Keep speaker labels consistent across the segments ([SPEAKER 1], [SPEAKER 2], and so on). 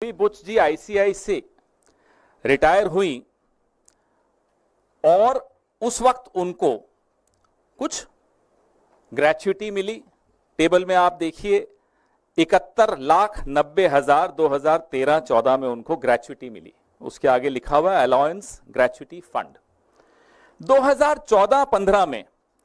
[SPEAKER 1] Madhavi Buch ji ICI से retire हुई और उस वक्त उनको कुछ ग्रेच्युटी मिली। टेबल में आप देखिए 71,90,000 2013-14 में उनको ग्रेच्युटी मिली। उसके आगे लिखा हुआ है अलाउंस ग्रेच्युटी फंड। 2014-15 में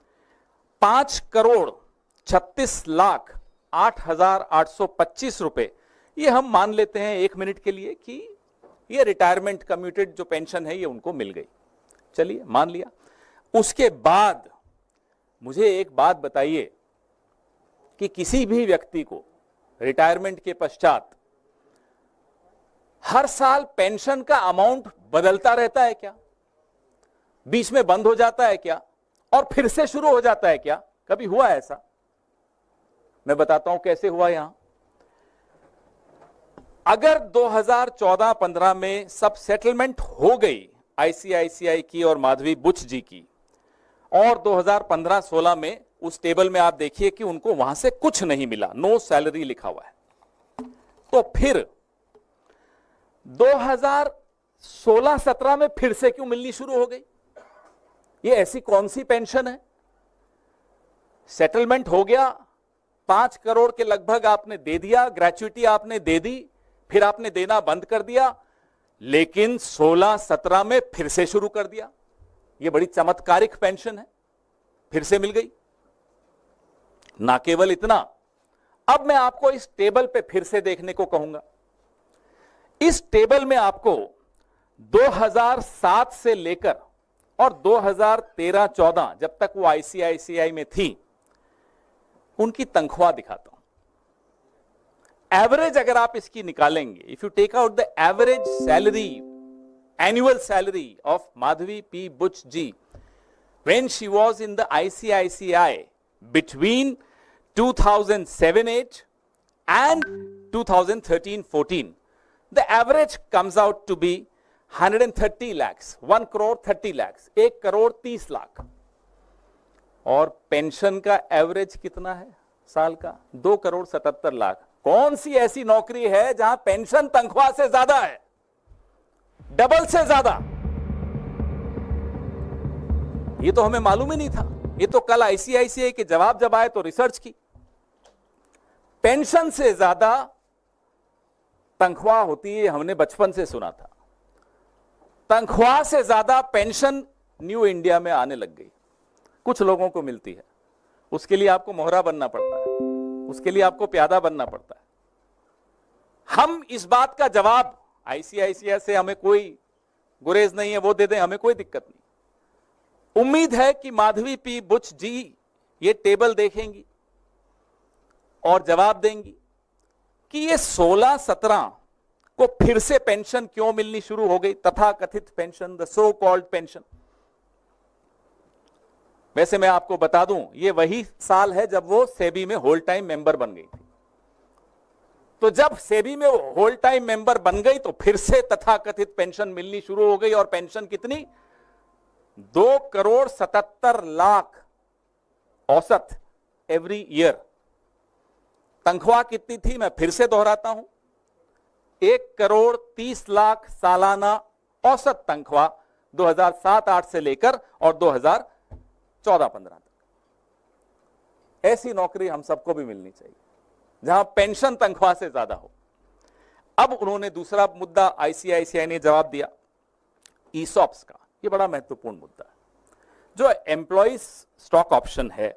[SPEAKER 1] 5,36,08,825 रुपए, ये हम मान लेते हैं 1 मिनट के लिए कि ये रिटायरमेंट कम्यूटेड जो पेंशन है ये उनको मिल गई। चलिए मान लिया। उसके बाद मुझे एक बात बताइए कि किसी भी व्यक्ति को रिटायरमेंट के पश्चात हर साल पेंशन का अमाउंट बदलता रहता है क्या? बीच में बंद हो जाता है क्या और फिर से शुरू हो जाता है क्या? कभी हुआ ऐसा? मैं बताता हूं कैसे हुआ। यहां अगर 2014-15 में सब सेटलमेंट हो गई आईसीआईसीआई की और माधवी बुच जी की, और 2015-16 में उस टेबल में आप देखिए कि उनको वहां से कुछ नहीं मिला, नो सैलरी लिखा हुआ है, तो फिर 2016-17 में फिर से क्यों मिलनी शुरू हो गई? ये ऐसी कौन सी पेंशन है? सेटलमेंट हो गया, 5 करोड़ के लगभग आपने दे दिया, ग्रेच्युटी आपने दे दी, फिर आपने देना बंद कर दिया, लेकिन 16-17 में फिर से शुरू कर दिया। ये बड़ी चमत्कारिक पेंशन है, फिर से मिल गई। ना केवल इतना, अब मैं आपको इस टेबल पे फिर से देखने को कहूंगा। इस टेबल में आपको 2007 से लेकर और 2013-14 जब तक वो आईसीआईसीआई में थी उनकी तनख्वाह दिखाता हूं। एवरेज अगर आप इसकी निकालेंगे, if you take out the average salary, annual salary of Madhavi P Buch ji when she was in the ICICI between 2007-8 and 2013-14, the average comes out to be 130 lakhs, 1 crore 30 lakhs, 1 crore 30 lakh. और पेंशन का एवरेज कितना है साल का? 2 करोड़ 77 लाख। कौन सी ऐसी नौकरी है जहां पेंशन तनख्वाह से ज्यादा है, डबल से ज्यादा? ये तो हमें मालूम ही नहीं था। ये तो कल आईसीआईसीआई के जवाब जब आए तो रिसर्च की, पेंशन से ज्यादा तनख्वाह होती है, हमने बचपन से सुना था। तनख्वाह से ज्यादा पेंशन न्यू इंडिया में आने लग गई, कुछ लोगों को मिलती है। उसके लिए आपको मोहरा बनना पड़ता है, उसके लिए आपको प्यादा बनना पड़ता है। हम इस बात का जवाब, आईसीआईसीआई से हमें कोई गुरेज नहीं है, वो दे दें, हमें कोई दिक्कत नहीं। उम्मीद है कि माधवी पी बुच जी ये टेबल देखेंगी और जवाब देंगी कि ये 16-17 को फिर से पेंशन क्यों मिलनी शुरू हो गई, तथाकथित pension, the so called pension. वैसे मैं आपको बता दूं, ये वही साल है जब वो सेबी में होल टाइम मेंबर बन गई थी। तो जब सेबी में होल टाइम मेंबर बन गई तो फिर से तथाकथित पेंशन मिलनी शुरू हो गई। और पेंशन कितनी? 2 करोड़ 77 लाख औसत एवरी ईयर। तनख्वाह कितनी थी? मैं फिर से दोहराता हूं, 1 करोड़ 30 लाख सालाना औसत तनख्वाह 2007-8 से लेकर और 2014-15 तक। ऐसी नौकरी हम सबको भी मिलनी चाहिए जहां पेंशन तनख्वाह से ज्यादा हो। अब उन्होंने दूसरा मुद्दा आईसीआईसीआई ने जवाब दिया ईसॉप्स का। ये बड़ा महत्वपूर्ण मुद्दा है। जो एम्प्लॉइज स्टॉक ऑप्शन है,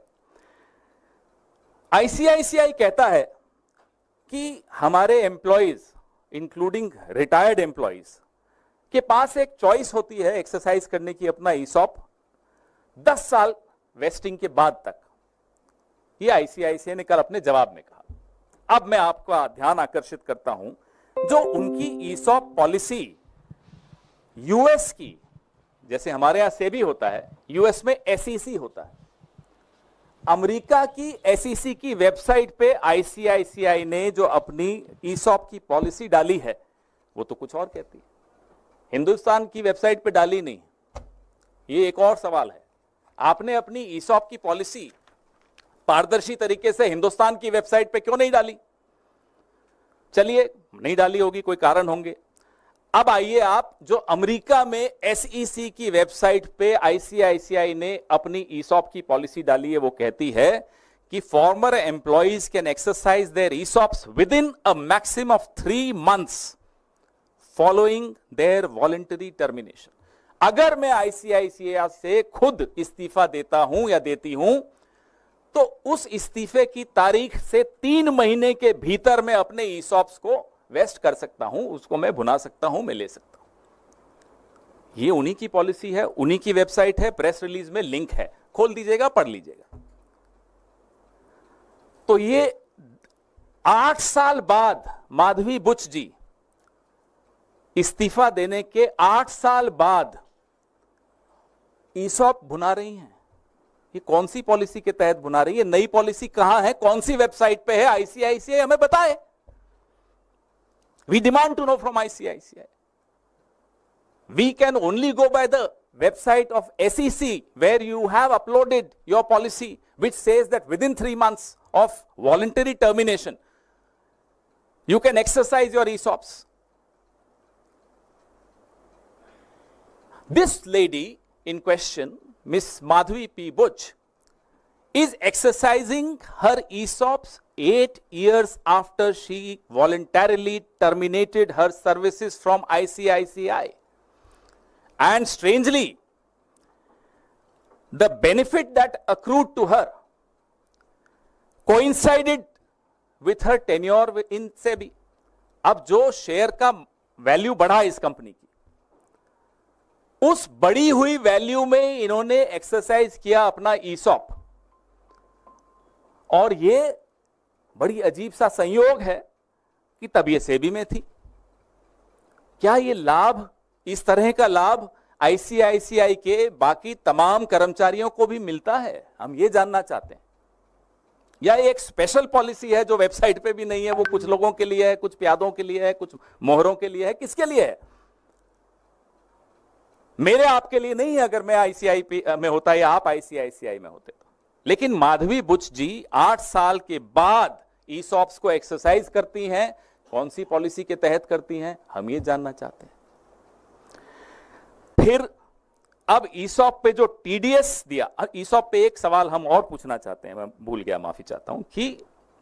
[SPEAKER 1] आईसीआईसीआई कहता है कि हमारे एम्प्लॉइज इंक्लूडिंग रिटायर्ड एम्प्लॉइज के पास एक चॉइस होती है एक्सरसाइज करने की अपना ईसॉप 10 साल वेस्टिंग के बाद तक। ये आईसीआईसीआई ने कल अपने जवाब में कहा। अब मैं आपका ध्यान आकर्षित करता हूं, जो उनकी ईसॉप पॉलिसी यूएस की, जैसे हमारे यहां सेबी होता है, यूएस में एसईसी होता है। अमेरिका की एसईसी की वेबसाइट पे आईसीआईसीआई ने जो अपनी ईसॉप की पॉलिसी डाली है वो तो कुछ और कहती है, हिंदुस्तान की वेबसाइट पे डाली नहीं। ये एक और सवाल है, आपने अपनी ईसॉप की पॉलिसी पारदर्शी तरीके से हिंदुस्तान की वेबसाइट पे क्यों नहीं डाली? चलिए नहीं डाली होगी, कोई कारण होंगे। अब आइए आप, जो अमेरिका में SEC की वेबसाइट पे ICICI ने अपनी ESOP की पॉलिसी डाली है, वो कहती है कि former employees can exercise their ESOPs with in a maximum of 3 months following their voluntary termination. अगर मैं ICICI से खुद इस्तीफा देता हूं या देती हूं, तो उस इस्तीफे की तारीख से 3 महीने के भीतर मैं अपने ESOPs को वेस्ट कर सकता हूं, उसको मैं भुना सकता हूं, मैं ले सकता हूं। ये उन्हीं की पॉलिसी है, उन्हीं की वेबसाइट है, प्रेस रिलीज में लिंक है, खोल दीजिएगा, पढ़ लीजिएगा। तो ये 8 साल बाद माधवी बुच जी इस्तीफा देने के 8 साल बाद ESOP भुना रही हैं। ये कौन सी पॉलिसी के तहत भुना रही है? नई पॉलिसी कहां है, कौन सी वेबसाइट पे है? ICICI हमें बताए। We demand to know from ICICI. We can only go by the website of SEC, where you have uploaded your policy, which says that within 3 months of voluntary termination, you can exercise your ESOPs. This lady in question, Miss Madhavi P. Buch, is exercising her ESOPs 8 years after she voluntarily terminated her services from ICICI. And strangely, the benefit that accrued to her coincided with her tenure in SEBI. अब जो share का value बढ़ा इस company की, उस बढ़ी हुई value में इन्होंने एक्सरसाइज किया अपना ESOP। और ये बड़ी अजीब सा संयोग है कि तब ये सेबी में थी। क्या ये लाभ, इस तरह का लाभ ICICI के बाकी तमाम कर्मचारियों को भी मिलता है? हम ये जानना चाहते हैं। या एक स्पेशल पॉलिसी है जो वेबसाइट पे भी नहीं है, वो कुछ लोगों के लिए है, कुछ प्यादों के लिए है, कुछ मोहरों के लिए है, किसके लिए है? मेरे आपके लिए नहीं है। अगर मैं ICICI में होता या आप ICICI में होते तो। लेकिन माधवी बुच जी 8 साल के बाद ESOPs को एक्सरसाइज करती हैं। कौन सी पॉलिसी के तहत करती हैं, हम ये जानना चाहते हैं। फिर अब ESOP पे जो TDS दिया, ESOP पे एक सवाल हम और पूछना चाहते हैं, मैं भूल गया, माफी चाहता हूं, कि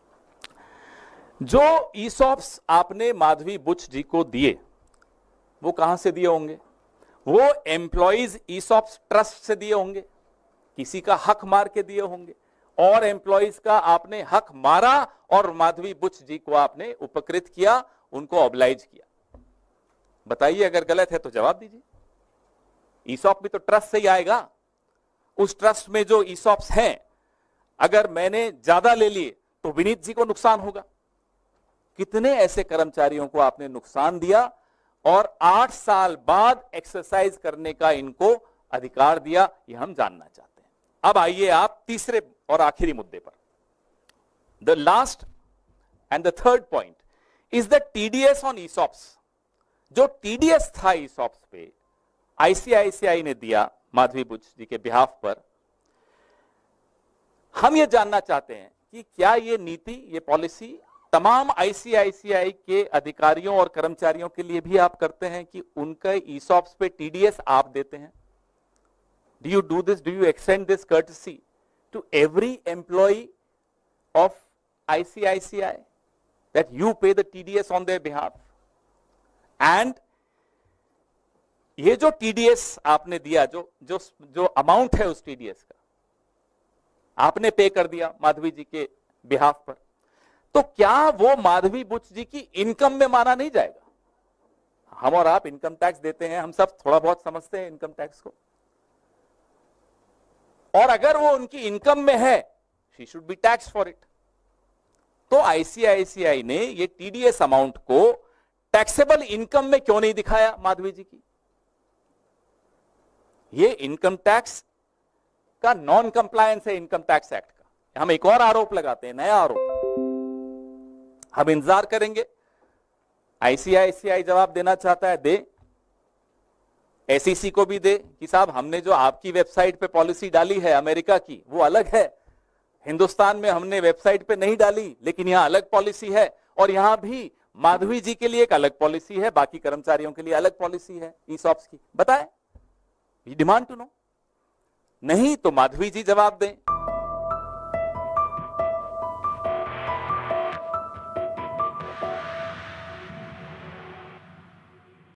[SPEAKER 1] जो ESOPs आपने माधवी बुच जी को दिए, वो कहां से दिए होंगे? वो एम्प्लॉइज ESOPs ट्रस्ट से दिए होंगे, किसी का हक मार के दिए होंगे, और एम्प्लॉइज का आपने हक मारा और माधवी बुच जी को आपने उपकृत किया, उनको ऑब्लाइज किया। बताइए, अगर गलत है तो जवाब दीजिए। ESOP भी तो ट्रस्ट से ही आएगा। उस ट्रस्ट में जो ESOPs हैं, अगर मैंने ज्यादा ले लिए तो विनीत जी को नुकसान होगा। कितने ऐसे कर्मचारियों को आपने नुकसान दिया और 8 साल बाद एक्सरसाइज करने का इनको अधिकार दिया, यह हम जानना चाहते हैं। अब आइए आप तीसरे और आखिरी मुद्दे पर। The last and the third point is the TDS on ESOPs। जो TDS था ESOPs पे ICICI ने दिया माधवी बुच जी के बिहाफ पर, हम ये जानना चाहते हैं कि क्या ये नीति, ये पॉलिसी तमाम ICICI के अधिकारियों और कर्मचारियों के लिए भी आप करते हैं कि उनके ESOPs पे TDS आप देते हैं? Do you do this? Do you extend this courtesy to every employee of ICICI that you pay the TDS on their behalf? And ये जो TDS आपने दिया, जो अमाउंट है उस TDS का आपने पे कर दिया माधवी जी के बिहाफ पर, तो क्या वो माधवी बुच जी की इनकम में माना नहीं जाएगा? हम और आप इनकम टैक्स देते हैं, हम सब थोड़ा बहुत समझते हैं इनकम टैक्स को, और अगर वो उनकी इनकम में है, she should be tax for it. तो ICICI ने ये TDS अमाउंट को टैक्सेबल इनकम में क्यों नहीं दिखाया माधवी जी की? ये इनकम टैक्स का नॉन कंप्लायंस है इनकम टैक्स एक्ट का। हम एक और आरोप लगाते हैं, नया आरोप। हम इंतजार करेंगे, ICICI जवाब देना चाहता है दे, SEC को भी दे कि साहब हमने जो आपकी वेबसाइट पे पॉलिसी डाली है अमेरिका की, वो अलग है, हिंदुस्तान में हमने वेबसाइट पे नहीं डाली, लेकिन यहां अलग पॉलिसी है और यहां भी माधवी जी के लिए एक अलग पॉलिसी है, बाकी कर्मचारियों के लिए अलग पॉलिसी है ईसॉप्स की, बताएं, डिमांड टू नो। नहीं तो माधवी जी जवाब दें।